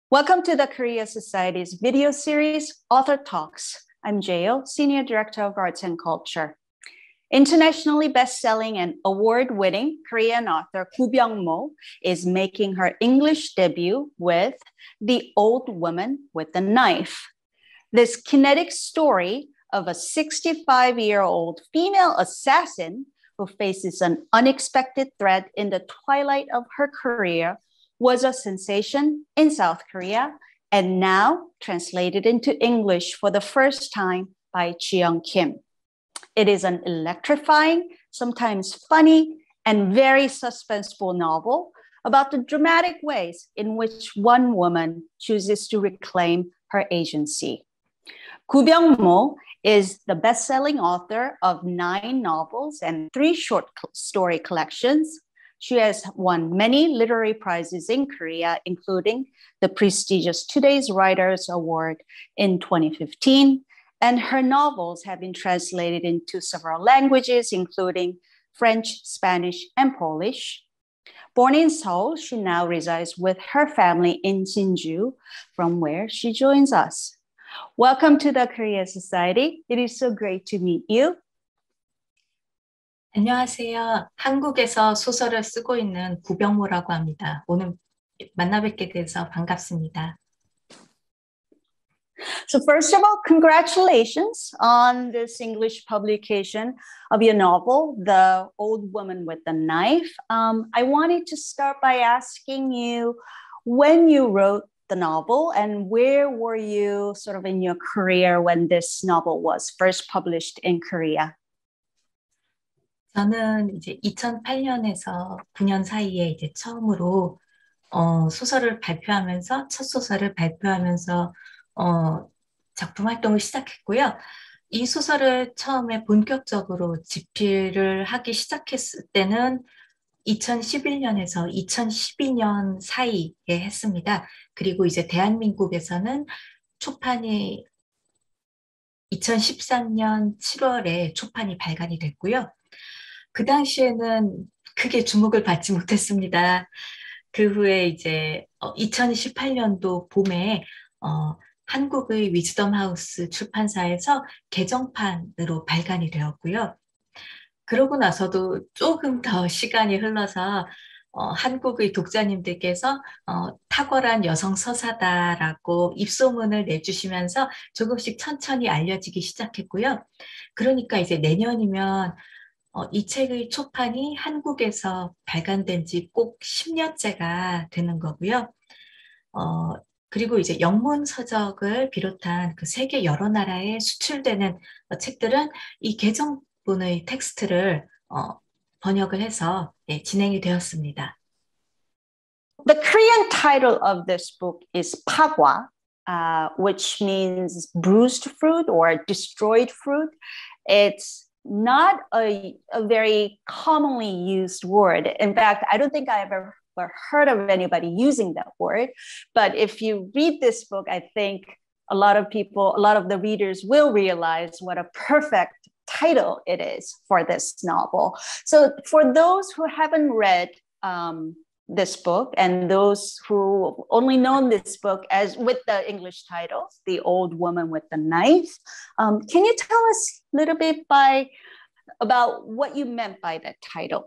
Welcome to the Korea Society's video series, Author Talks. I'm Jayo, Senior Director of Arts and Culture. Internationally best-selling and award-winning Korean author Koo Byung-mo is making her English debut with The Old Woman with the Knife. This kinetic story of a 65-year-old female assassin who faces an unexpected threat in the twilight of her career was a sensation in South Korea and now translated into English for the first time by Ji-young Kim. It is an electrifying, sometimes funny, and very suspenseful novel about the dramatic ways in which one woman chooses to reclaim her agency. Koo Byung-mo is the best-selling author of 9 novels and 3 short story collections. She has won many literary prizes in Korea, including the prestigious Today's Writers Award in 2015, and her novels have been translated into several languages, including French, Spanish, and Polish. Born in Seoul, she now resides with her family in Jinju, from where she joins us. Welcome to the Korea Society. It is so great to meet you. 안녕하세요. 한국에서 소설을 쓰고 있는 구병모라고 합니다. 오늘 만나 뵙게 돼서 반갑습니다. So first of all, congratulations on this English publication of your novel, The Old Woman with the Knife. I wanted to start by asking you when you wrote the novel and where were you sort of in your career when this novel was first published in Korea? 저는 이제 2008년에서 9년 사이에 이제 처음으로 소설을 발표하면서 첫 소설을 발표하면서 작품 활동을 시작했고요. 이 소설을 처음에 본격적으로 집필을 하기 시작했을 때는 2011년에서 2012년 사이에 했습니다. 그리고 이제 대한민국에서는 초판이 2013년 7월에 초판이 발간이 됐고요. 그 당시에는 크게 주목을 받지 못했습니다. 그 후에 이제 2018년도 봄에 한국의 위즈덤 하우스 출판사에서 개정판으로 발간이 되었고요. 그러고 나서도 조금 더 시간이 흘러서 한국의 독자님들께서 탁월한 여성 서사다라고 입소문을 내주시면서 조금씩 천천히 알려지기 시작했고요. 그러니까 이제 내년이면 이 책의 초판이 한국에서 발간된 지 꼭 10년째가 되는 거고요. 그리고 이제 영문 서적을 비롯한 그 세계 여러 나라에 수출되는 책들은 이 개정본의 텍스트를 번역을 해서 진행이 되었습니다. The Korean title of this book is Pagwa, which means bruised fruit or destroyed fruit. It's not a very commonly used word. In fact, I don't think I've ever heard of anybody using that word. But if you read this book, I think a lot of the readers will realize what a perfect title it is for this novel. So for those who haven't read this book and those who only known this book as with the English title, The Old Woman with the Knife, can you tell us a little bit about what you meant by that title?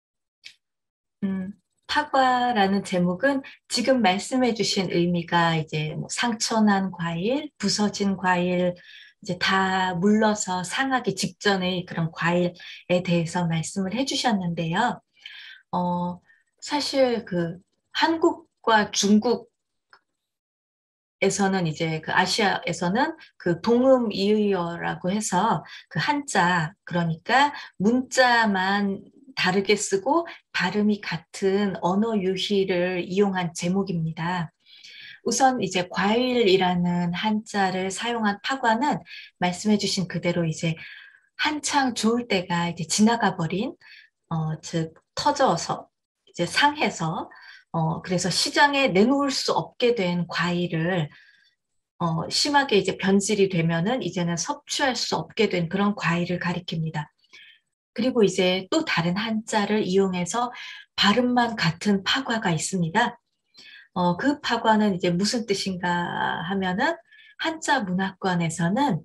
파과라는 제목은 지금 말씀해 주신 의미가 이제 뭐 상처난 과일, 부서진 과일, 이제 다 물러서 상하기 직전의 그런 과일에 대해서 말씀을 해 주셨는데요. 사실 그 한국과 중국에서는 이제 그 아시아에서는 그 동음 이의어라고 해서 그 한자, 그러니까 문자만 다르게 쓰고 발음이 같은 언어 유희를 이용한 제목입니다. 우선 이제 과일이라는 한자를 사용한 파과는 말씀해 주신 그대로 이제 한창 좋을 때가 이제 지나가 버린 즉 터져서 이제 상해서 그래서 시장에 내놓을 수 없게 된 과일을 심하게 이제 변질이 되면은 이제는 섭취할 수 없게 된 그런 과일을 가리킵니다. 그리고 이제 또 다른 한자를 이용해서 발음만 같은 파과가 있습니다. 그 파과는 이제 무슨 뜻인가 하면은 한자 문화권에서는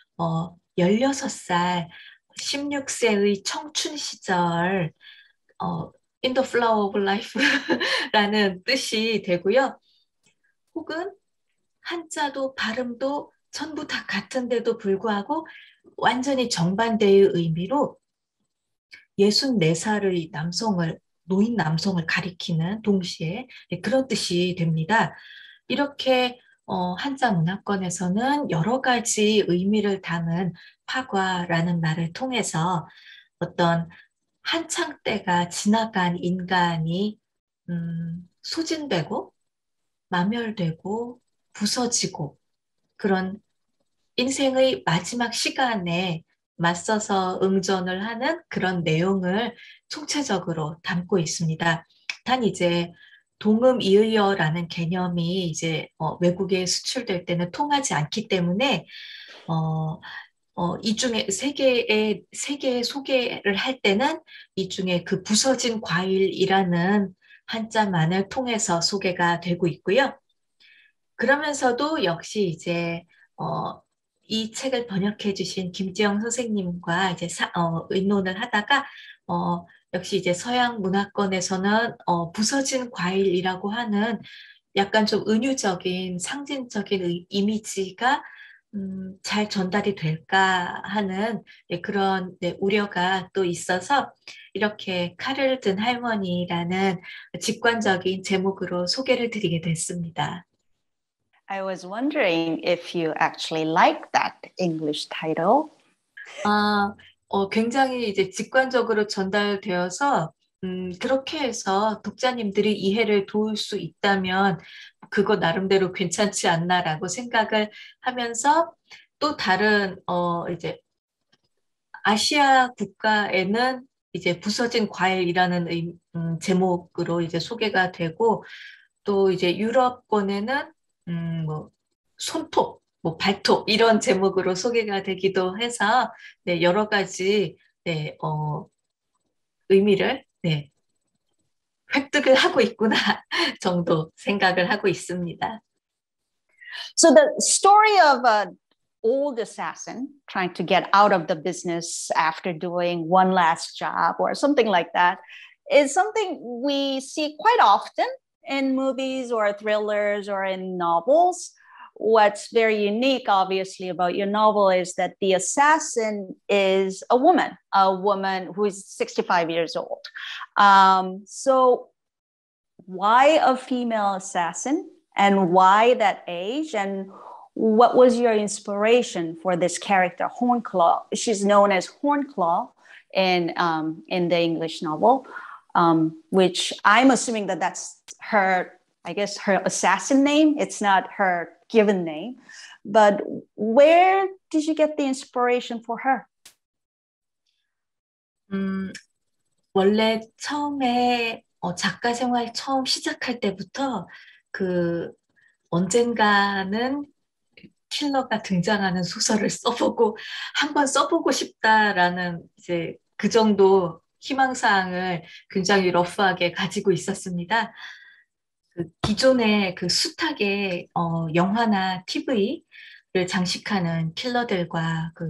16살, 16세의 청춘 시절 in the flower of life라는 뜻이 되고요. 혹은 한자도 발음도 전부 다 같은데도 불구하고 완전히 정반대의 의미로 64살의 노인 남성을 가리키는 동시에 그런 뜻이 됩니다. 이렇게 한자 문화권에서는 여러 가지 의미를 담은 파과라는 말을 통해서 어떤 한창 때가 지나간 인간이 소진되고 마멸되고 부서지고 그런 인생의 마지막 시간에 맞서서 응전을 하는 그런 내용을 총체적으로 담고 있습니다. 단 이제 동음이의어라는 개념이 이제 외국에 수출될 때는 통하지 않기 때문에 이 중에 세 개의 소개를 할 때는 이 중에 그 부서진 과일이라는 한자만을 통해서 소개가 되고 있고요. 그러면서도 역시 이제 이 책을 번역해 주신 김지영 선생님과 이제 의논을 하다가 역시 이제 서양 문화권에서는 부서진 과일이라고 하는 약간 좀 은유적인 상징적인 이미지가 잘 전달이 될까 하는 그런 우려가 또 있어서 이렇게 칼을 든 할머니라는 직관적인 제목으로 소개를 드리게 됐습니다. I was wondering if you actually like that English title. 굉장히 이제 직관적으로 전달되어서 그렇게 해서 독자님들이 이해를 도울 수 있다면 그거 나름대로 괜찮지 않나라고 생각을 하면서 또 다른 이제 아시아 국가에는 이제 부서진 과일이라는 제목으로 이제 소개가 되고 또 이제 유럽권에는 뭐 손톱, 뭐 발톱 이런 제목으로 소개가 되기도 해서 네, 여러 가지 네, 의미를 네, 획득을 하고 있구나 정도 생각을 하고 있습니다. So the story of an old assassin trying to get out of the business after doing one last job or something like that is something we see quite often in movies or thrillers or in novels. What's very unique, obviously, about your novel is that the assassin is a woman who is 65 years old. So why a female assassin and why that age? And what was your inspiration for this character, Hornclaw? She's known as Hornclaw in the English novel, which I'm assuming that that's her, I guess, her assassin name. It's not her given name. But where did you get the inspiration for her? 원래 처음에 작가 생활 처음 시작할 때부터 그 언젠가는 킬러가 등장하는 소설을 써보고 한번 써보고 싶다라는 이제 그 정도 희망사항을 굉장히 러프하게 가지고 있었습니다. 그 기존의 그 숱하게 영화나 TV를 장식하는 킬러들과 그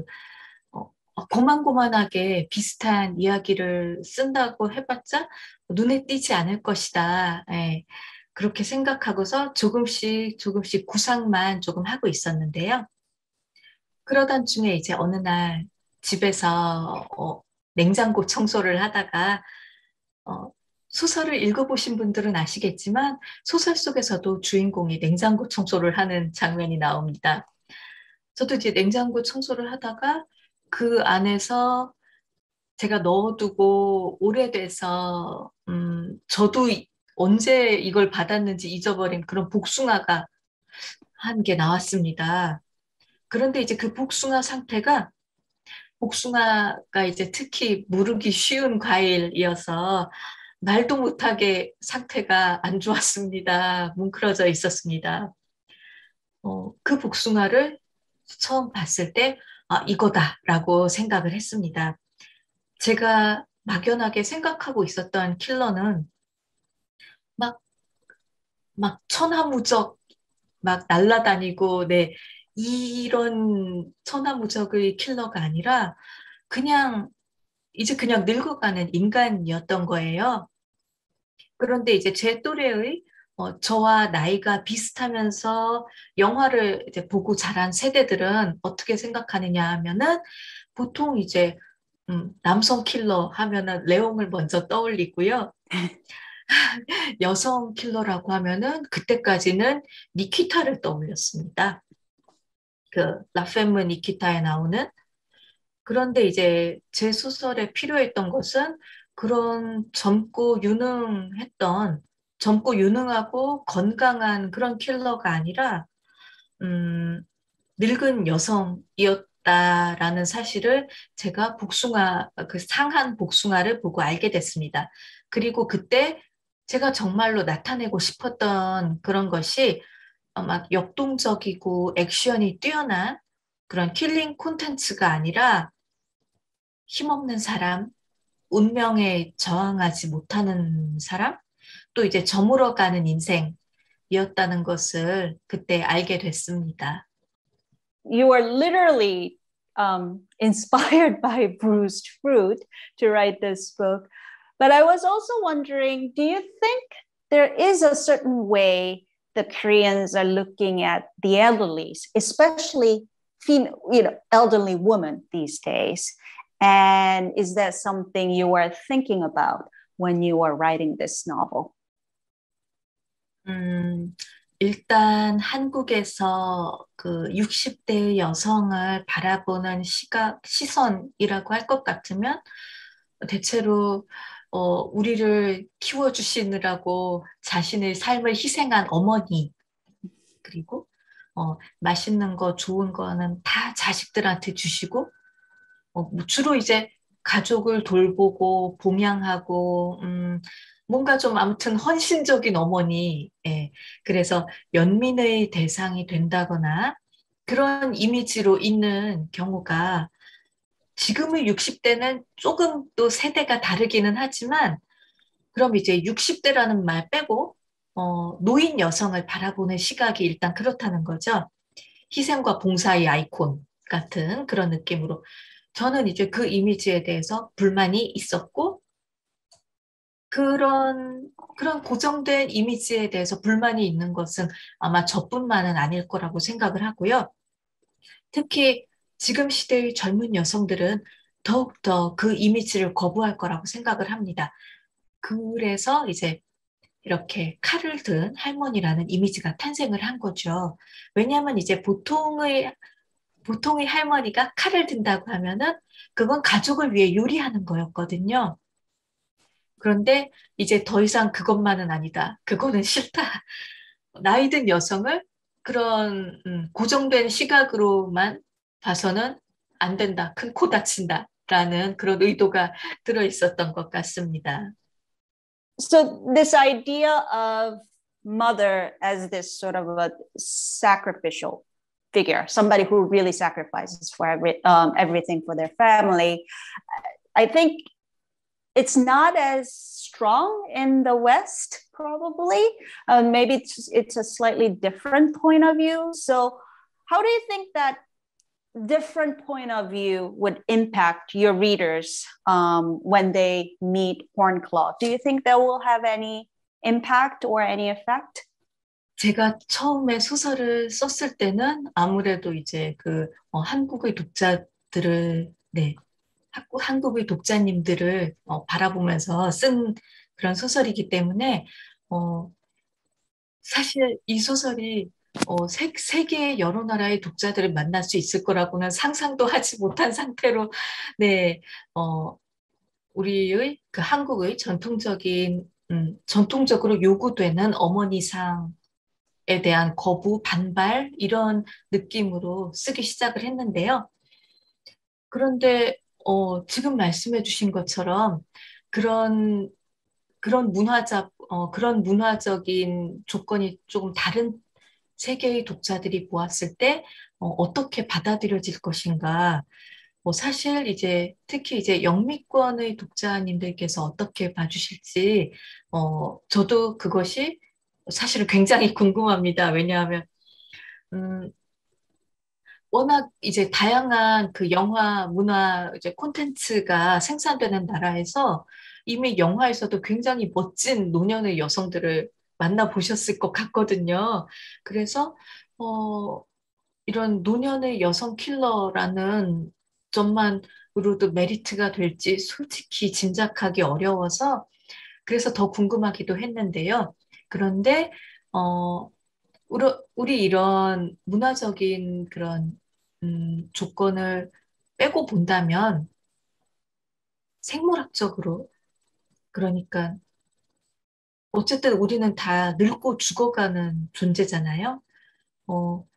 고만고만하게 비슷한 이야기를 쓴다고 해봤자 눈에 띄지 않을 것이다. 예, 그렇게 생각하고서 조금씩 구상만 조금 하고 있었는데요. 그러던 중에 이제 어느 날 집에서 냉장고 청소를 하다가 소설을 읽어보신 분들은 아시겠지만 소설 속에서도 주인공이 냉장고 청소를 하는 장면이 나옵니다. 저도 이제 냉장고 청소를 하다가 그 안에서 제가 넣어두고 오래돼서 저도 언제 이걸 받았는지 잊어버린 그런 복숭아가 한 개 나왔습니다. 그런데 이제 그 복숭아가 이제 특히 무르기 쉬운 과일이어서 말도 못하게 상태가 안 좋았습니다. 뭉클어져 있었습니다. 그 복숭아를 처음 봤을 때, 이거다라고 생각을 했습니다. 제가 막연하게 생각하고 있었던 킬러는 막 막 천하무적 막 날라다니고, 네, 이런 천하무적의 킬러가 아니라 그냥 이제 그냥 늙어가는 인간이었던 거예요. 그런데 이제 제 또래의 저와 나이가 비슷하면서 영화를 이제 보고 자란 세대들은 어떻게 생각하느냐 하면은 보통 이제 남성 킬러 하면은 레옹을 먼저 떠올리고요. 여성 킬러라고 하면은 그때까지는 니키타를 떠올렸습니다. 그 라페르 니키타에 나오는. 그런데 이제 제 소설에 필요했던 것은 그런 젊고 유능하고 건강한 그런 킬러가 아니라 음, 늙은 여성이었다라는 사실을 제가 그 상한 복숭아를 보고 알게 됐습니다. 그리고 그때 제가 정말로 나타내고 싶었던 그런 것이 막 역동적이고 액션이 뛰어난 그런 킬링 콘텐츠가 아니라 힘없는 사람, 운명에 저항하지 못하는 사람, 또 이제 저물어가는 인생이었다는 것을 그때 알게 됐습니다. You are literally inspired by Bruised Fruit to write this book. But I was also wondering, do you think there is a certain way the Koreans are looking at the elderlies, especially elderly women these days? And is that something you are thinking about when you are writing this novel? 음, 일단 한국에서 그 60대 여성을 바라보는 시선이라고 할 것 같으면 대체로 우리를 키워주시느라고 자신의 삶을 희생한 어머니, 그리고 맛있는 거, 좋은 거는 다 자식들한테 주시고, 뭐 주로 이제 가족을 돌보고 봉양하고, 뭔가 좀 아무튼 헌신적인 어머니, 예. 그래서 연민의 대상이 된다거나 그런 이미지로 있는 경우가 지금의 60대는 조금 또 세대가 다르기는 하지만 그럼 이제 60대라는 말 빼고 노인 여성을 바라보는 시각이 일단 그렇다는 거죠. 희생과 봉사의 아이콘 같은 그런 느낌으로. 저는 이제 그 이미지에 대해서 불만이 있었고, 그런 고정된 이미지에 대해서 불만이 있는 것은 아마 저뿐만은 아닐 거라고 생각을 하고요. 특히 지금 시대의 젊은 여성들은 더욱더 그 이미지를 거부할 거라고 생각을 합니다. 그래서 이제 이렇게 칼을 든 할머니라는 이미지가 탄생을 한 거죠. 왜냐하면 이제 보통의 할머니가 칼을 든다고 하면은 그건 가족을 위해 요리하는 거였거든요. 그런데 이제 더 이상 그것만은 아니다. 그거는 싫다. 나이 든 여성을 그런 고정된 시각으로만 봐서는 안 된다. 큰 코 다친다. 라는 그런 의도가 들어 있었던 것 같습니다. So this idea of mother as this sort of a sacrificial figure, somebody who really sacrifices for everything for their family, I think it's not as strong in the West, probably. Maybe it's a slightly different point of view. So how do you think that different point of view would impact your readers when they meet Hornclaw? Do you think that will have any impact or any effect? 제가 처음에 소설을 썼을 때는 아무래도 이제 한국의 독자들을, 네, 한국의 독자님들을 바라보면서 쓴 그런 소설이기 때문에, 사실 이 소설이 세계의 여러 나라의 독자들을 만날 수 있을 거라고는 상상도 하지 못한 상태로, 네, 우리의 그 한국의 전통적으로 요구되는 어머니상에 대한 거부, 반발, 이런 느낌으로 쓰기 시작을 했는데요. 그런데, 지금 말씀해 주신 것처럼 그런, 그런 문화적인 조건이 조금 다른 세계의 독자들이 보았을 때, 어떻게 받아들여질 것인가. 사실 이제 특히 이제 영미권의 독자님들께서 어떻게 봐주실지, 저도 그것이 사실은 굉장히 궁금합니다. 왜냐하면 음, 워낙 이제 다양한 그 영화, 문화 이제 콘텐츠가 생산되는 나라에서 이미 영화에서도 굉장히 멋진 노년의 여성들을 만나보셨을 것 같거든요. 그래서 어, 이런 노년의 여성 킬러라는 점만으로도 메리트가 될지 솔직히 짐작하기 어려워서 그래서 더 궁금하기도 했는데요. 그런데 어, 우리 이런 문화적인 그런 조건을 빼고 본다면 생물학적으로 그러니까 어쨌든 우리는 다 늙고 죽어가는 존재잖아요. 어,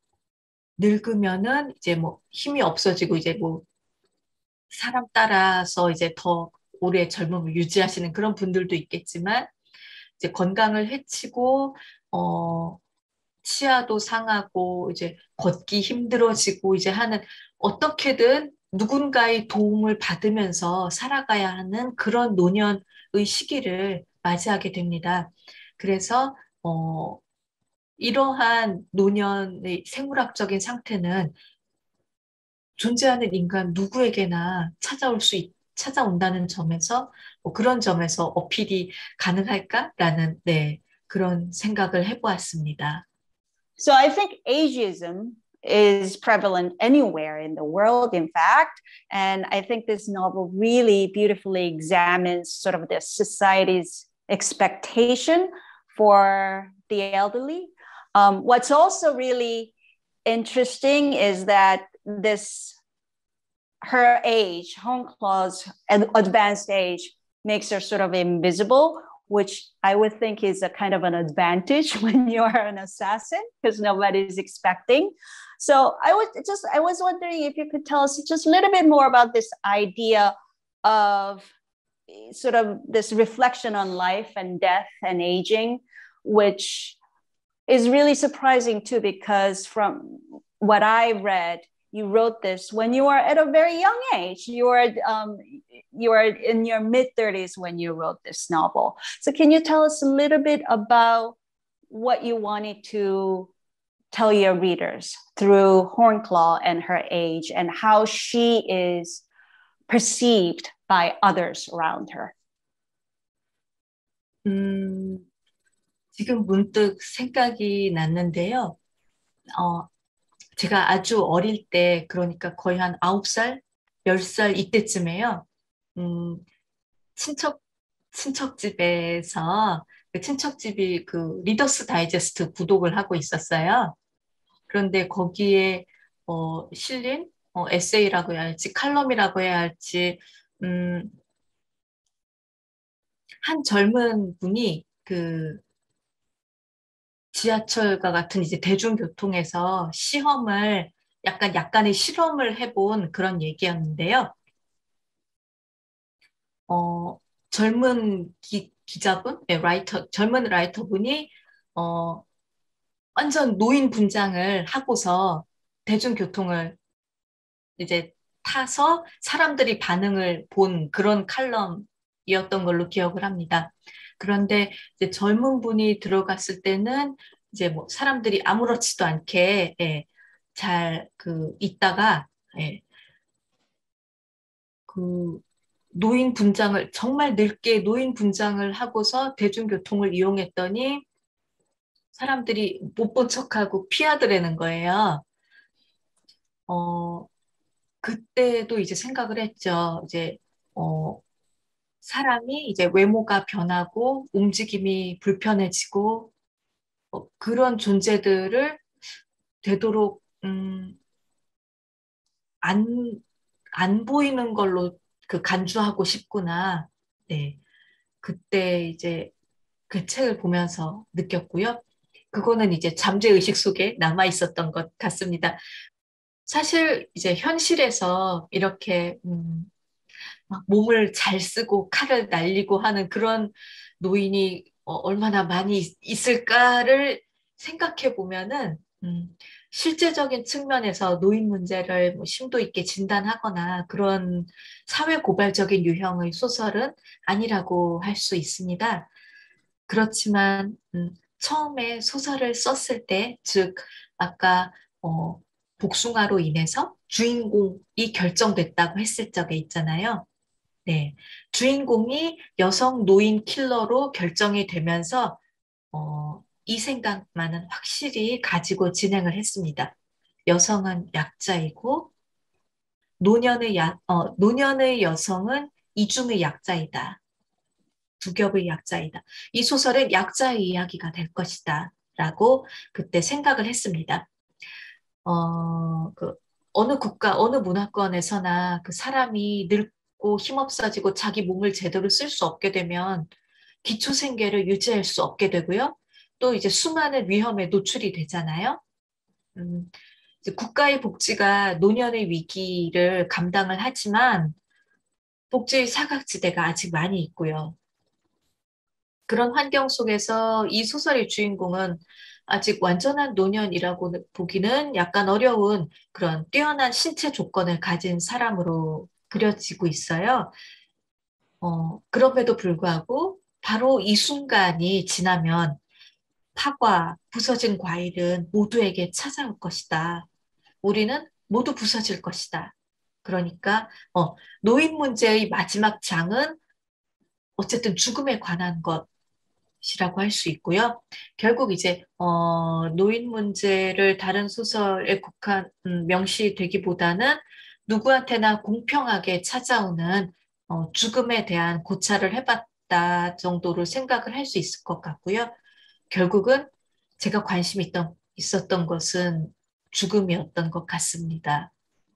늙으면은 이제 뭐 힘이 없어지고 이제 뭐 사람 따라서 이제 더 오래 젊음을 유지하시는 그런 분들도 있겠지만 이제 건강을 해치고 어 치아도 상하고 이제 걷기 힘들어지고 이제 하는 어떻게든 누군가의 도움을 받으면서 살아가야 하는 그런 노년의 시기를 맞이하게 됩니다. 그래서 이러한 노년의 생물학적인 상태는 존재하는 인간 누구에게나 찾아온다는 점에서 뭐 그런 점에서 어필이 가능할까라는 네, 그런 생각을 해보았습니다. So I think ageism is prevalent anywhere in the world, in fact. And I think this novel really beautifully examines sort of the society's expectation for the elderly. What's also really interesting is that this her age, Hongklaw's advanced age, makes her sort of invisible, which I would think is a kind of an advantage when you are an assassin because nobody's expecting. So I was wondering if you could tell us just a little bit more about this idea of sort of this reflection on life and death and aging, which is really surprising too, because from what I read, you wrote this when you were at a very young age. You were in your mid-30s when you wrote this novel. So can you tell us a little bit about what you wanted to tell your readers through Hornclaw and her age and how she is perceived by others around her? 음, 지금 문득 생각이 났는데요. 어, 제가 아주 어릴 때, 그러니까 거의 한 9살, 10살 이때쯤에요. 음, 친척, 친척집에서 그 친척집이 그 리더스 다이제스트 구독을 하고 있었어요. 그런데 거기에 실린 에세이라고 해야 할지, 칼럼이라고 해야 할지, 음, 한 젊은 분이 그 지하철과 같은 이제 대중교통에서 약간의 실험을 해본 그런 얘기였는데요. 젊은 기자분, 네, 젊은 라이터분이, 어, 완전 노인 분장을 하고서 대중교통을 이제 타서 사람들이 반응을 본 그런 칼럼이었던 걸로 기억을 합니다. 그런데 이제 젊은 분이 들어갔을 때는 이제 뭐 사람들이 아무렇지도 않게 예, 잘 그 있다가 예, 그 노인 분장을 정말 늙게 노인 분장을 하고서 대중교통을 이용했더니 사람들이 못 본 척하고 피하더라는 거예요. 어, 그때도 이제 생각을 했죠. 이제 어, 사람이 이제 외모가 변하고 움직임이 불편해지고 그런 존재들을 되도록 안, 안 보이는 걸로 그 간주하고 싶구나. 네. 그때 이제 그 책을 보면서 느꼈고요. 그거는 이제 잠재의식 속에 남아 있었던 것 같습니다. 사실 이제 현실에서 이렇게 막 몸을 잘 쓰고 칼을 날리고 하는 그런 노인이 얼마나 많이 있을까를 생각해 보면은 실제적인 측면에서 노인 문제를 뭐 심도 있게 진단하거나 그런 사회 고발적인 유형의 소설은 아니라고 할 수 있습니다. 그렇지만 처음에 소설을 썼을 때, 즉 아까 복숭아로 인해서 주인공이 결정됐다고 했을 적에 있잖아요. 네, 주인공이 여성 노인 킬러로 결정이 되면서 이 생각만은 확실히 가지고 진행을 했습니다. 여성은 약자이고 노년의 여성은 이중의 약자이다. 두 겹의 약자이다. 이 소설은 약자의 이야기가 될 것이다. 라고 그때 생각을 했습니다. 그 어느 국가, 어느 문화권에서나 그 사람이 늙고 힘없어지고 자기 몸을 제대로 쓸 수 없게 되면 기초 생계를 유지할 수 없게 되고요. 또 이제 수많은 위험에 노출이 되잖아요. 음, 이제 국가의 복지가 노년의 위기를 감당을 하지만 복지의 사각지대가 아직 많이 있고요. 그런 환경 속에서 이 소설의 주인공은 아직 완전한 노년이라고 보기는 약간 어려운 그런 뛰어난 신체 조건을 가진 사람으로 그려지고 있어요. 그럼에도 불구하고 바로 이 순간이 지나면 파과, 부서진 과일은 모두에게 찾아올 것이다. 우리는 모두 부서질 것이다. 그러니까 노인 문제의 마지막 장은 어쨌든 죽음에 관한 것이라고 할 수 있고요. 결국 이제 노인 문제를 다른 소설에 명시되기보다는 누구한테나 공평하게 찾아오는 죽음에 대한 고찰을 해봤다 정도로 생각을 할 수 있을 것 같고요. 결국은 제가 있었던 것은 죽음이었던 것 같습니다.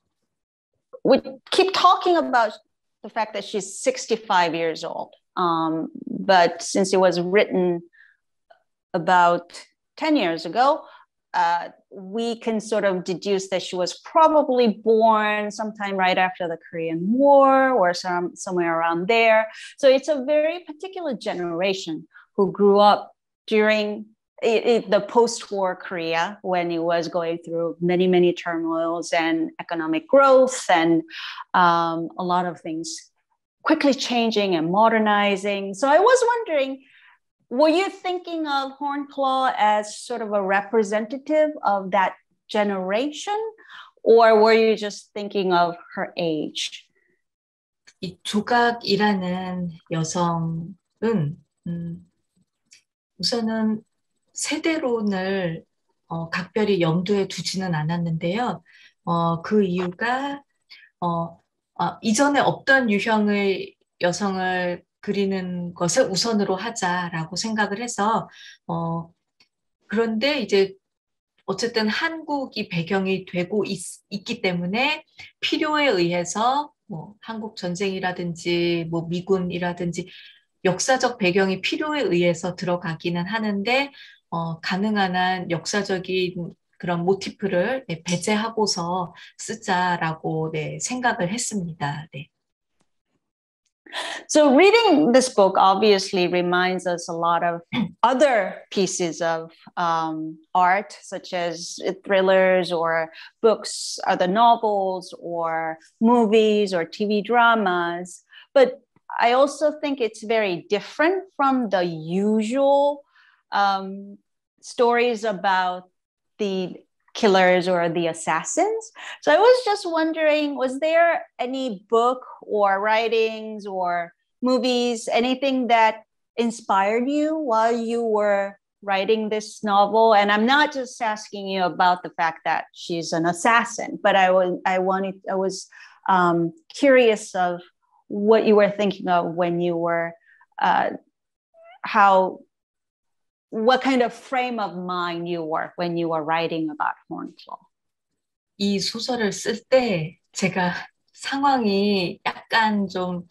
We keep talking about the fact that she's 65 years old. But since it was written about 10 years ago, we can sort of deduce that she was probably born sometime right after the Korean War or somewhere around there. So it's a very particular generation who grew up during the post-war Korea, when it was going through many, many turmoils and economic growth and a lot of things quickly changing and modernizing. So I was wondering, were you thinking of Hornclaw as sort of a representative of that generation, or were you just thinking of her age? 이 조각이라는 여성은 우선은 세대론을 각별히 염두에 두지는 않았는데요. 그 이유가 이전에 없던 유형의 여성을 그리는 것을 우선으로 하자라고 생각을 해서 그런데 이제 어쨌든 한국이 배경이 되고 있기 때문에 필요에 의해서 뭐 한국 전쟁이라든지 뭐 미군이라든지 역사적 배경이 필요에 의해서 들어가기는 하는데 가능한 한 역사적인 그런 모티프를 배제하고서 쓰자라고 생각을 했습니다. 네. So reading this book obviously reminds us a lot of other pieces of art, such as thrillers or books, other novels or movies or TV dramas. But I also think it's very different from the usual stories about the killers or the assassins. So I was just wondering, was there any book or writings or movies, anything that inspired you while you were writing this novel? And I'm not just asking you about the fact that she's an assassin, but I was curious of what you were thinking of when you were what kind of frame of mind you were when you were writing about Hornclaw. 이 소설을 쓸 때 제가 상황이 약간 좀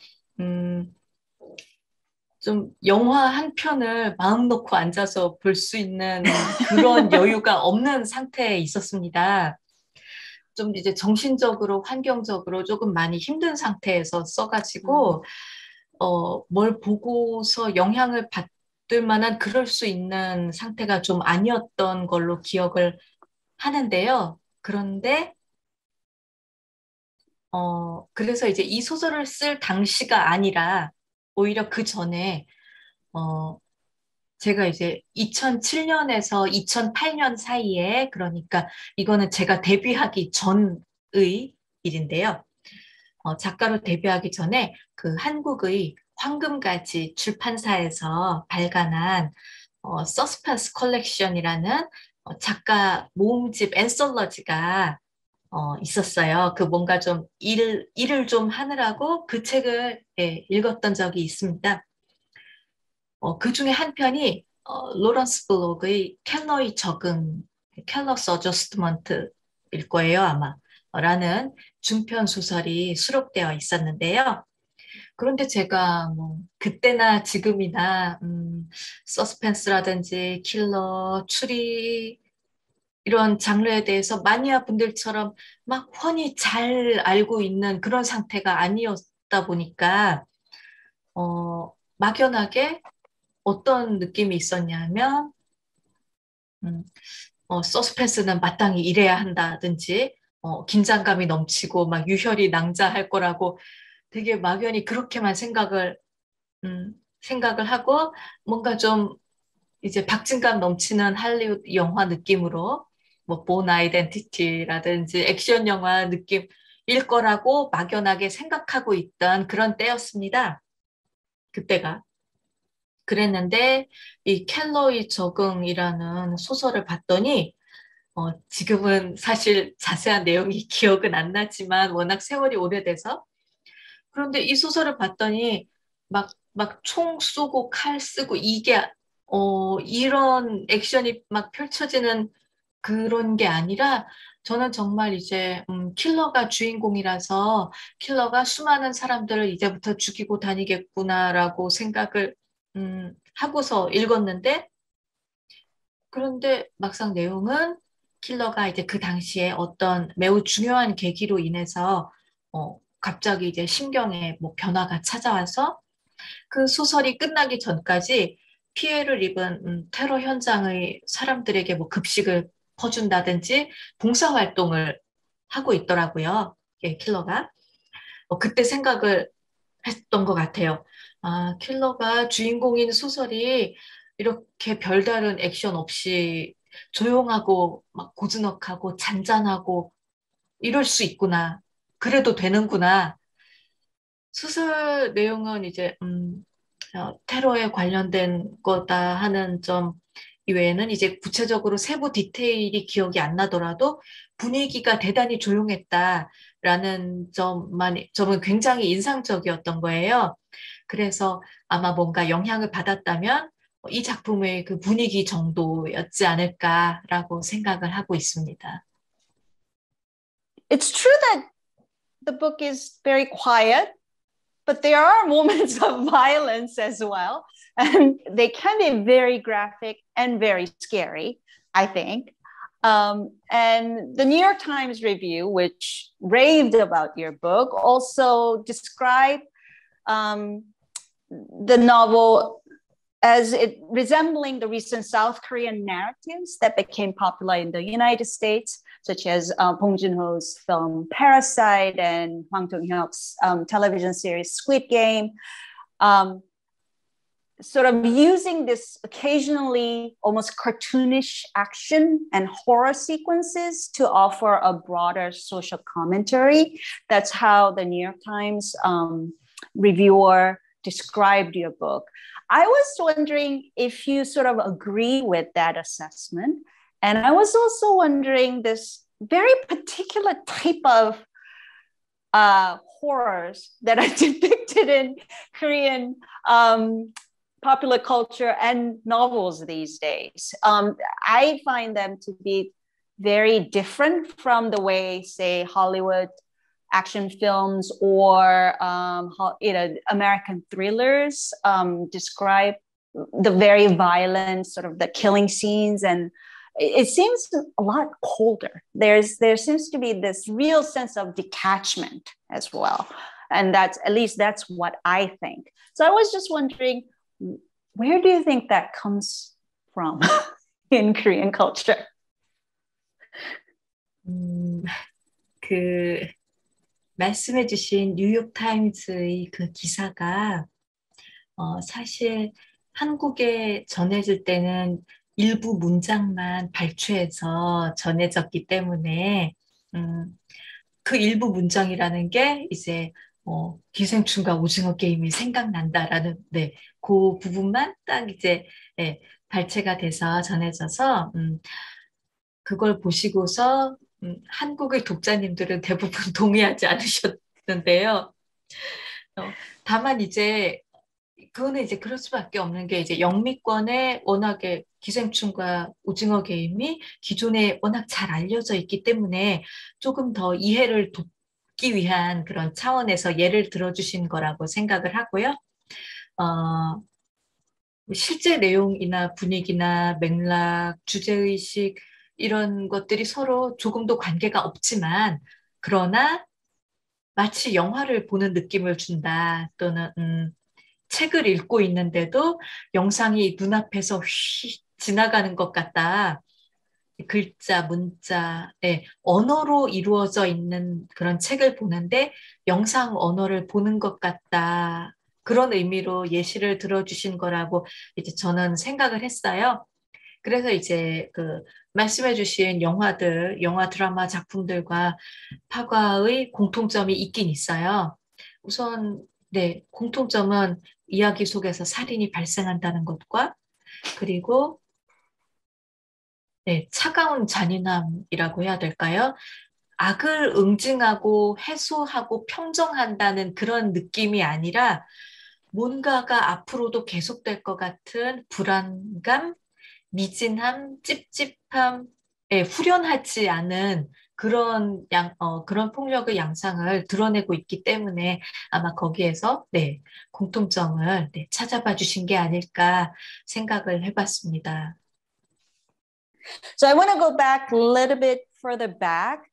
영화 한 편을 마음 놓고 앉아서 볼 수 있는 그런 여유가 없는 상태에 있었습니다. 좀 이제 정신적으로, 환경적으로 조금 많이 힘든 상태에서 써가지고, 뭘 보고서 영향을 받을 만한 그럴 수 있는 상태가 좀 아니었던 걸로 기억을 하는데요. 그런데, 그래서 이제 이 소설을 쓸 당시가 아니라, 오히려 그 전에, 제가 이제 2007년에서 2008년 사이에, 그러니까 이거는 제가 데뷔하기 전의 일인데요. 작가로 데뷔하기 전에 그 한국의 황금가지 출판사에서 발간한 서스펜스 컬렉션이라는 작가 모음집 앤솔러지가 있었어요. 그 뭔가 좀 일을 좀 하느라고 그 책을 예, 읽었던 적이 있습니다. 그 중에 한 편이 로런스 블록의 켈러의 적응, 켈러스 어저스트먼트일 거예요, 아마. 라는 중편 소설이 수록되어 있었는데요. 그런데 제가 뭐 그때나 지금이나 서스펜스라든지 킬러, 추리 이런 장르에 대해서 마니아 분들처럼 막 훤히 잘 알고 있는 그런 상태가 아니었다 보니까 막연하게 어떤 느낌이 있었냐면 서스펜스는 마땅히 이래야 한다든지 긴장감이 넘치고 막 유혈이 낭자할 거라고 되게 막연히 그렇게만 생각을 하고 뭔가 좀 이제 박진감 넘치는 할리우드 영화 느낌으로 뭐 본 아이덴티티라든지 액션 영화 느낌일 거라고 막연하게 생각하고 있던 그런 때였습니다. 그때가. 그랬는데 이 켈러의 적응이라는 소설을 봤더니 지금은 사실 자세한 내용이 기억은 안 나지만 워낙 세월이 오래돼서 그런데 이 소설을 봤더니 막 총 쏘고 칼 쓰고 이게 이런 액션이 막 펼쳐지는 그런 게 아니라 저는 정말 이제 킬러가 주인공이라서 킬러가 수많은 사람들을 이제부터 죽이고 다니겠구나라고 생각을 하고서 읽었는데 그런데 막상 내용은 킬러가 이제 그 당시에 어떤 매우 중요한 계기로 인해서 갑자기 이제 심경에 뭐 변화가 찾아와서 그 소설이 끝나기 전까지 피해를 입은 테러 현장의 사람들에게 뭐 급식을 퍼준다든지 봉사활동을 하고 있더라고요. 예, 킬러가. 그때 생각을 했던 것 같아요. 아, 킬러가 주인공인 소설이 이렇게 별다른 액션 없이 조용하고 막 고즈넉하고 잔잔하고 이럴 수 있구나. 그래도 되는구나. 소설 내용은 이제 테러에 관련된 거다 하는 점 이외에는 이제 구체적으로 세부 디테일이 기억이 안 나더라도 분위기가 대단히 조용했다라는 점은 굉장히 인상적이었던 거예요. 그래서 아마 뭔가 영향을 받았다면 이 작품의 그 분위기 정도였지 않을까라고 생각을 하고 있습니다. It's true that the book is very quiet, but there are moments of violence as well. And they can be very graphic and very scary, I think. And the New York Times review, which raved about your book, also described the novel as it resembling the recent South Korean narratives that became popular in the United States, such as Bong Joon-ho's film Parasite and Hwang Dong-hyuk's television series Squid Game, sort of using this occasionally almost cartoonish action and horror sequences to offer a broader social commentary. That's how the New York Times reviewer described your book. I was wondering if you sort of agree with that assessment. And I was also wondering this very particular type of horrors that are depicted in Korean popular culture and novels these days. I find them to be very different from the way, say, Hollywood action films or American thrillers describe the very violent sort of the killing scenes, and it seems a lot colder. There seems to be this real sense of detachment as well, and that's at least that's what I think. So I was just wondering, where do you think that comes from in Korean culture? 그 말씀해주신 뉴욕타임즈의 그 기사가 사실 한국에 전해질 때는 일부 문장만 발췌해서 전해졌기 때문에 음, 그 일부 문장이라는 게 이제 기생충과 오징어 게임이 생각난다라는 네, 그 부분만 딱 이제 예, 발췌가 돼서 전해져서 그걸 보시고서 한국의 독자님들은 대부분 동의하지 않으셨는데요. 다만 이제 그거는 이제 그럴 수밖에 없는 게 이제 영미권에 워낙에 기생충과 오징어 게임이 기존에 워낙 잘 알려져 있기 때문에 조금 더 이해를 돕기 위한 그런 차원에서 예를 들어주신 거라고 생각을 하고요. 어, 실제 내용이나 분위기나 맥락, 주제의식 이런 것들이 서로 조금도 관계가 없지만 그러나 마치 영화를 보는 느낌을 준다 또는 책을 읽고 있는데도 영상이 눈앞에서 휙 지나가는 것 같다. 글자, 문자, 언어로 이루어져 있는 그런 책을 보는데 영상 언어를 보는 것 같다. 그런 의미로 예시를 들어주신 거라고 이제 저는 생각을 했어요. 그래서 이제 그 말씀해주신 영화들, 영화 드라마 작품들과 파과의 공통점이 있긴 있어요. 우선, 네, 공통점은 이야기 속에서 살인이 발생한다는 것과 그리고 네, 차가운 잔인함이라고 해야 될까요? 악을 응징하고 해소하고 평정한다는 그런 느낌이 아니라 뭔가가 앞으로도 계속될 것 같은 불안감, 미진함, 찝찝함, 후련하지 않은 그런 폭력의 양상을 드러내고 있기 때문에 아마 거기에서, 네, 공통점을 네, 찾아봐 주신 게 아닐까 생각을 해봤습니다. So I want to go back a little bit further back.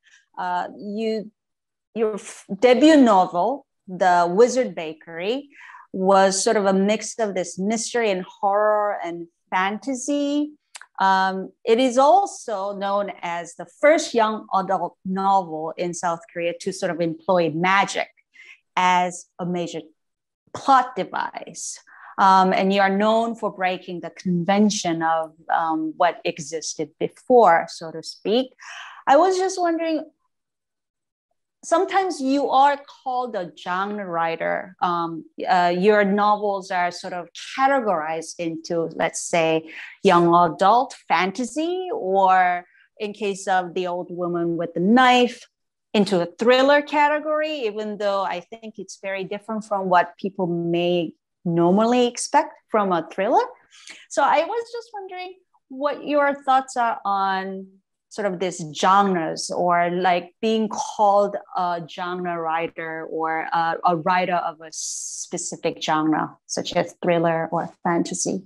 Your debut novel, The Wizard Bakery, was sort of a mix of this mystery and horror and fantasy. It is also known as the first young adult novel in South Korea to sort of employ magic as a major plot device. And you are known for breaking the convention of what existed before, so to speak. I was just wondering, sometimes you are called a genre writer. Your novels are sort of categorized into, let's say, young adult fantasy, or in case of The Old Woman with the Knife, into a thriller category, even though I think it's very different from what people may normally expect from a thriller. So I was just wondering what your thoughts are on sort of these genres, or like being called a genre writer or a writer of a specific genre, such as thriller or fantasy.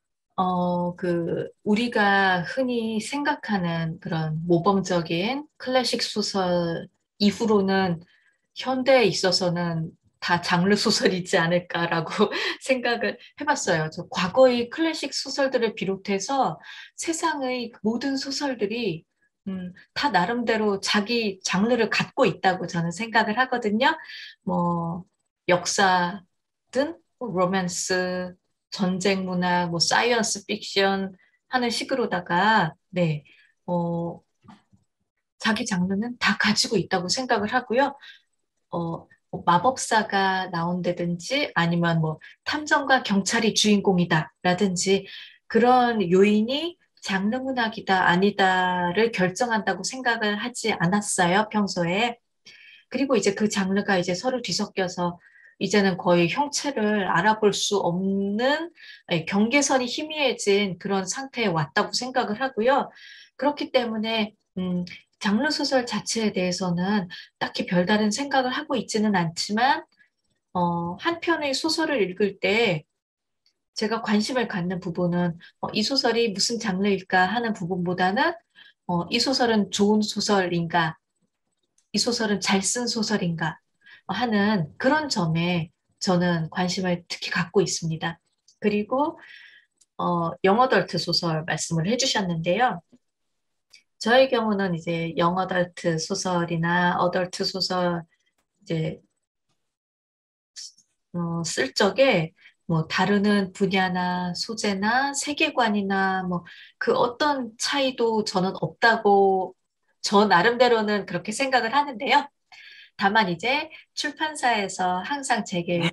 우리가 흔히 생각하는 그런 모범적인 클래식 소설 이후로는 현대에 있어서는 다 장르 소설이지 않을까라고 생각을 해봤어요. 저 과거의 클래식 소설들을 비롯해서 세상의 모든 소설들이 다 나름대로 자기 장르를 갖고 있다고 저는 생각을 하거든요. 뭐 역사든 로맨스, 전쟁 문학, 뭐 사이언스 픽션 하는 식으로다가 네, 어, 자기 장르는 다 가지고 있다고 생각을 하고요. 뭐 마법사가 나온다든지 아니면 뭐 탐정과 경찰이 주인공이다라든지 그런 요인이 장르 문학이다 아니다를 결정한다고 생각을 하지 않았어요, 평소에. 그리고 이제 그 장르가 이제 서로 뒤섞여서 이제는 거의 형체를 알아볼 수 없는 경계선이 희미해진 그런 상태에 왔다고 생각을 하고요. 그렇기 때문에 장르 소설 자체에 대해서는 딱히 별다른 생각을 하고 있지는 않지만 한 편의 소설을 읽을 때 제가 관심을 갖는 부분은 이 소설이 무슨 장르일까 하는 부분보다는 이 소설은 좋은 소설인가, 이 소설은 잘 쓴 소설인가 하는 그런 점에 저는 관심을 특히 갖고 있습니다. 그리고 영어덜트 소설 말씀을 해주셨는데요. 저의 경우는 이제 영어덜트 소설이나 어덜트 소설 이제 쓸 적에 뭐 다루는 분야나 소재나 세계관이나 뭐 그 어떤 차이도 저는 없다고 저 나름대로는 그렇게 생각을 하는데요. 다만 이제 출판사에서 항상 제게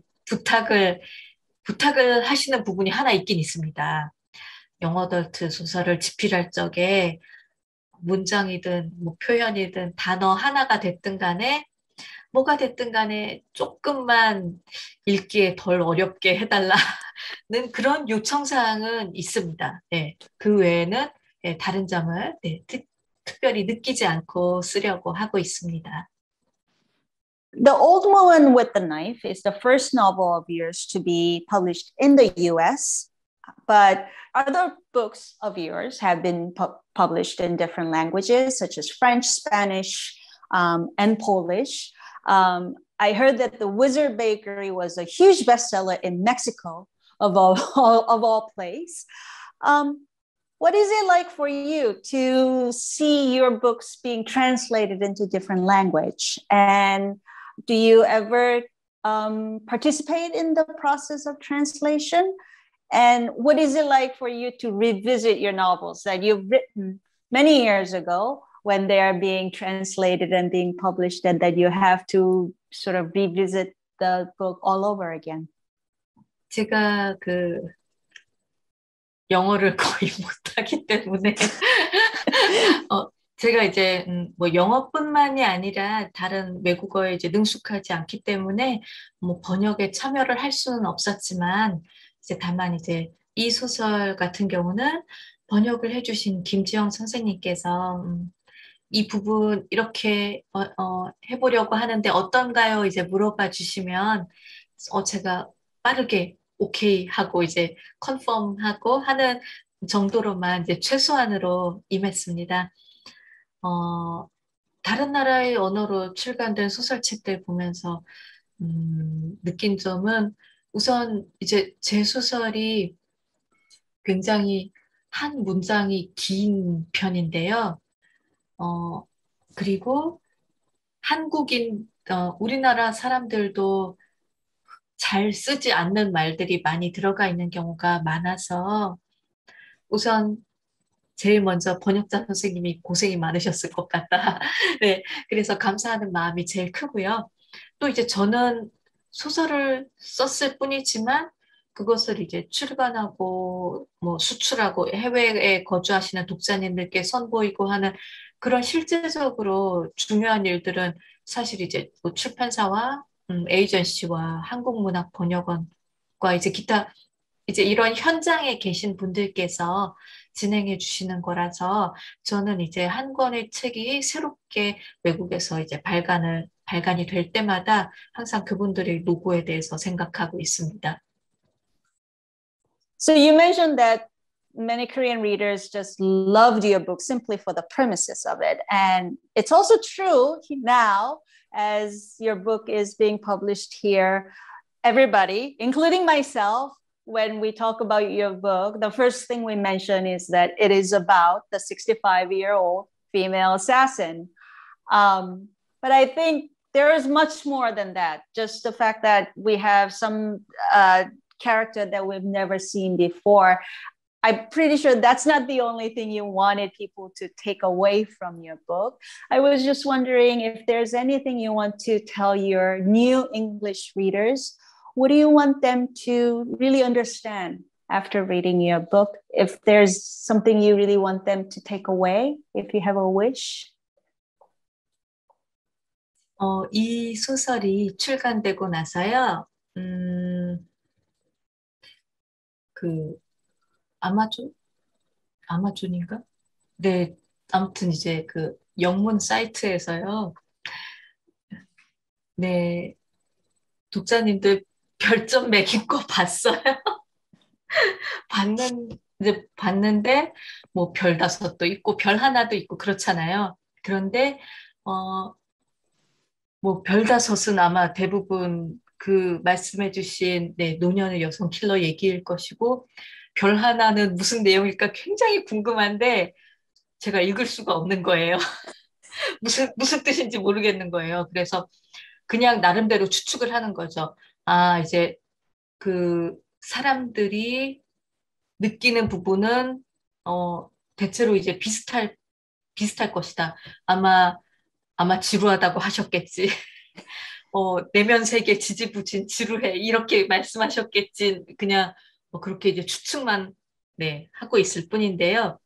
부탁을 하시는 부분이 하나 있긴 있습니다. 영어덜트 소설을 집필할 적에 문장이든 뭐 표현이든 단어 하나가 됐든 간에 뭐가 됐든 간에 조금만 읽기에 덜 어렵게 해달라는 그런 요청사항은 있습니다. 네, 그 외에는 네, 다른 점을 네, 특별히 느끼지 않고 쓰려고 하고 있습니다. The Old Woman with the Knife is the first novel of yours to be published in the US, but other books of yours have been published in different languages, such as French, Spanish, and Polish. I heard that The Wizard Bakery was a huge bestseller in Mexico, of all places. What is it like for you to see your books being translated into different language? And do you ever participate in the process of translation? And what is it like for you to revisit your novels that you've written many years ago when they are being translated and being published, and that you have to sort of revisit the book all over again? 제가 그 영어를 거의 못하기 때문에 제가 이제 뭐 영어뿐만이 아니라 다른 외국어에 이제 능숙하지 않기 때문에 뭐 번역에 참여를 할 수는 없었지만 이제 다만 이제 이 소설 같은 경우는 번역을 해주신 김지영 선생님께서 이 부분 이렇게 해보려고 하는데 어떤가요? 이제 물어봐 주시면 제가 빠르게 오케이 하고 이제 컨펌하고 하는 정도로만 이제 최소한으로 임했습니다. 다른 나라의 언어로 출간된 소설책들 보면서 느낀 점은 우선 이제 제 소설이 굉장히 한 문장이 긴 편인데요. 그리고 우리나라 사람들도 잘 쓰지 않는 말들이 많이 들어가 있는 경우가 많아서 우선 제일 먼저 번역자 선생님이 고생이 많으셨을 것 같다. 네, 그래서 감사하는 마음이 제일 크고요. 또 이제 저는 소설을 썼을 뿐이지만 그것을 이제 출간하고 뭐 수출하고 해외에 거주하시는 독자님들께 선보이고 하는 그런 실제적으로 중요한 일들은 사실 이제 뭐 출판사와 에이전시와 한국문학번역원과 이제 기타 이제 이런 현장에 계신 분들께서 진행해 주시는 거라서 저는 이제 한 권의 책이 새롭게 외국에서 이제 발간이 될 때마다 항상 그분들의 노고에 대해서 생각하고 있습니다. So you mentioned that many Korean readers just loved your book simply for the premises of it. And it's also true now, as your book is being published here, everybody, including myself, when we talk about your book, the first thing we mention is that it is about the 65-year-old female assassin. But I think there is much more than that. Just the fact that we have some character that we've never seen before. I'm pretty sure that's not the only thing you wanted people to take away from your book. I was just wondering if there's anything you want to tell your new English readers. What do you want them to really understand after reading your book? If there's something you really want them to take away, if you have a wish? 이 소설이 출간되고 나서요, 그 아마존인가? 네, 아무튼 이제 그 영문 사이트에서요, 네, 독자님들 별점 매긴 거 봤어요. 봤는데, 뭐 별 5도 있고, 별 하나도 있고, 그렇잖아요. 그런데, 뭐 별 5은 아마 대부분 그 말씀해주신 네, 노년의 여성 킬러 얘기일 것이고, 별 하나는 무슨 내용일까 굉장히 궁금한데, 제가 읽을 수가 없는 거예요. 무슨 뜻인지 모르겠는 거예요. 그래서 그냥 나름대로 추측을 하는 거죠. 아, 이제 그 사람들이 느끼는 부분은 대체로 이제 비슷할 것이다. 아마 지루하다고 하셨겠지. 내면 세계 지지부진 지루해. 이렇게 말씀하셨겠지. 그냥 그렇게 이제 추측만 네, 하고 있을 뿐인데요.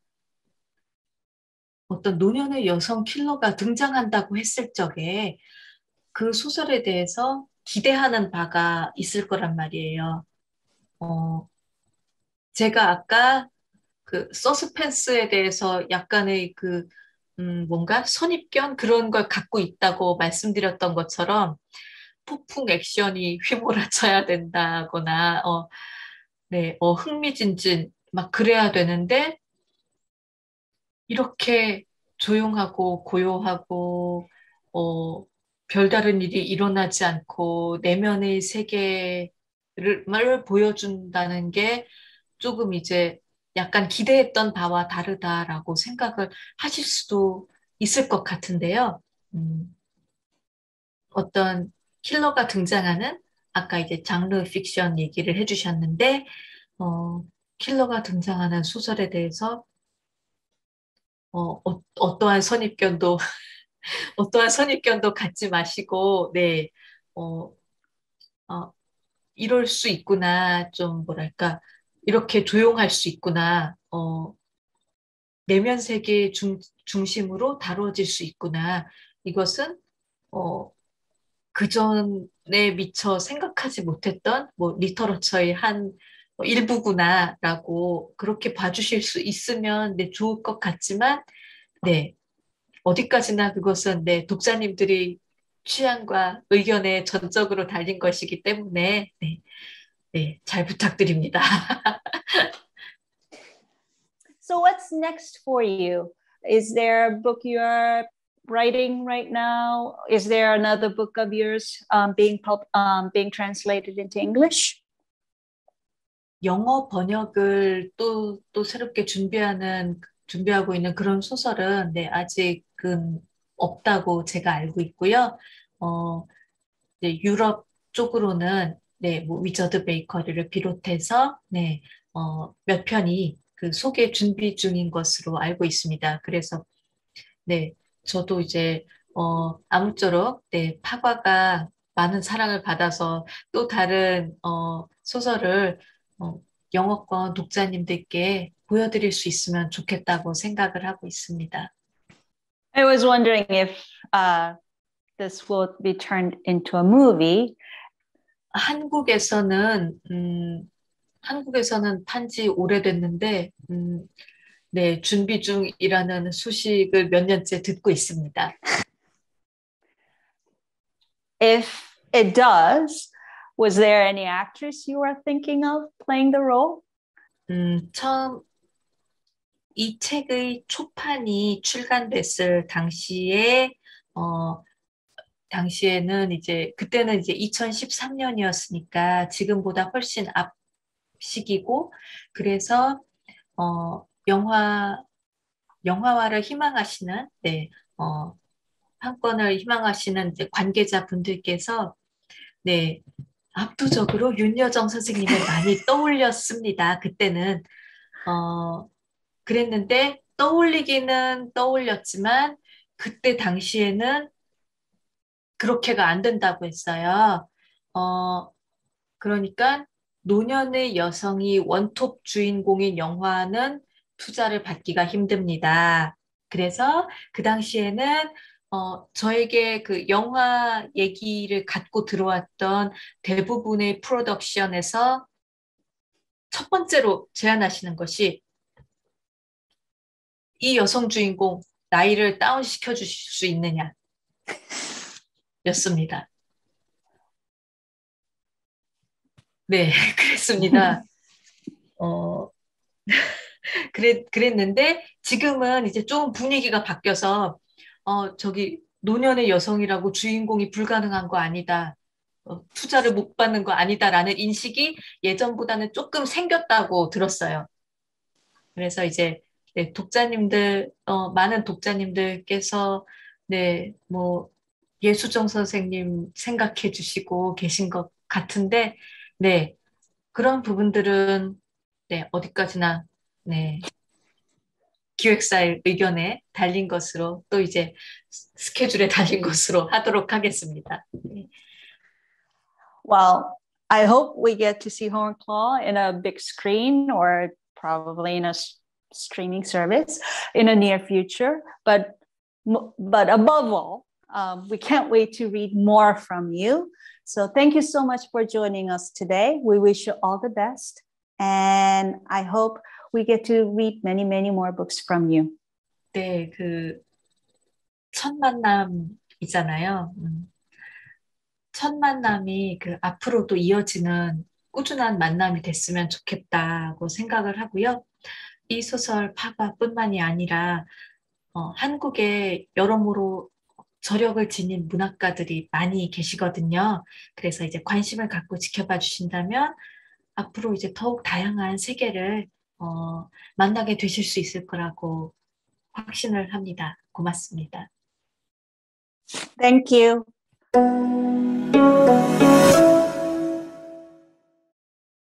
어떤 노년의 여성 킬러가 등장한다고 했을 적에 그 소설에 대해서 기대하는 바가 있을 거란 말이에요. 어, 제가 아까 그 서스펜스에 대해서 약간의 뭔가 선입견 그런 걸 갖고 있다고 말씀드렸던 것처럼 폭풍 액션이 휘몰아쳐야 된다거나, 네, 흥미진진 막 그래야 되는데 이렇게 조용하고 고요하고, 어, 별다른 일이 일어나지 않고 내면의 세계를 보여준다는 게 조금 이제 약간 기대했던 바와 다르다라고 생각을 하실 수도 있을 것 같은데요. 음, 어떤 킬러가 등장하는 아까 이제 장르 픽션 얘기를 해주셨는데, 킬러가 등장하는 소설에 대해서 어떠한 선입견도 어떠한 선입견도 갖지 마시고, 네, 어, 어, 이럴 수 있구나, 좀 뭐랄까, 이렇게 조용할 수 있구나, 내면 세계 중심으로 다뤄질 수 있구나. 이것은, 어, 그전에 미처 생각하지 못했던, 리터러처의 한 일부구나라고 그렇게 봐주실 수 있으면, 네, 좋을 것 같지만, 네, 어디까지나 그것은 네, 독자님들이 취향과 의견에 전적으로 달린 것이기 때문에 네, 네, 잘 부탁드립니다. So what's next for you? Is there a book you're writing right now? Is there another book of yours being translated into English? 영어 번역을 또 새롭게 준비하고 있는 그런 소설은 네, 아직은 없다고 제가 알고 있고요. 어, 네, 유럽 쪽으로는 네, 위저드 베이커리를 비롯해서 네, 몇 편이 그 소개 준비 중인 것으로 알고 있습니다. 그래서 네, 저도 이제 아무쪼록 네, 파과가 많은 사랑을 받아서 또 다른 소설을 어, 영어권 독자님들께 보여드릴 수 있으면 좋겠다고 생각을 하고 있습니다. I was wondering if this will be turned into a movie. 한국에서는 한국에서는 판지 오래됐는데 네, 준비 중이라는 소식을 몇 년째 듣고 있습니다. If it does, was there any actress you were thinking of playing the role? 처음 이 책의 초판이 출간됐을 당시에는 이제, 그때는 이제 2013년이었으니까 지금보다 훨씬 앞 시기고, 그래서, 영화화를 희망하시는, 네, 판권을 희망하시는 이제 관계자분들께서, 네, 압도적으로 윤여정 선생님을 많이 떠올렸습니다. 그때는, 어, 그랬는데, 떠올리기는 떠올렸지만, 그때 당시에는 그렇게가 안 된다고 했어요. 어, 그러니까 노년의 여성이 원톱 주인공인 영화는 투자를 받기가 힘듭니다. 그래서 그 당시에는 저에게 그 영화 얘기를 갖고 들어왔던 대부분의 프로덕션에서 첫 번째로 제안하시는 것이 이 여성 주인공 나이를 다운시켜 주실 수 있느냐 였습니다. 네, 그랬습니다. 어, 그랬는데 지금은 이제 좀 분위기가 바뀌어서 저기 노년의 여성이라고 주인공이 불가능한 거 아니다. 투자를 못 받는 거 아니다라는 인식이 예전보다는 조금 생겼다고 들었어요. 그래서 이제 네, 많은 독자님들께서 네, 예수정 선생님 생각해 주시고 계신 것 같은데, 네, 그런 부분들은 네, 어디까지나 네, 기획사의 의견에 달린 것으로 또 이제 스케줄에 달린 것으로 하도록 하겠습니다. 네. Well, I hope we get to see Horn Claw in a big screen or probably in a streaming service in the near future. But above all, we can't wait to read more from you. So thank you so much for joining us today. We wish you all the best. And I hope we get to read many, many more books from you. 네, 그 첫 만남이잖아요. 첫 만남이 그 앞으로도 이어지는 꾸준한 만남이 됐으면 좋겠다고 생각을 하고요. 이 소설 파바뿐만이 아니라 한국에 여러모로 저력을 지닌 문학가들이 많이 계시거든요. 그래서 이제 관심을 갖고 지켜봐 주신다면 앞으로 이제 더욱 다양한 세계를 만나게 되실 수 있을 거라고 확신을 합니다. 고맙습니다. Thank you.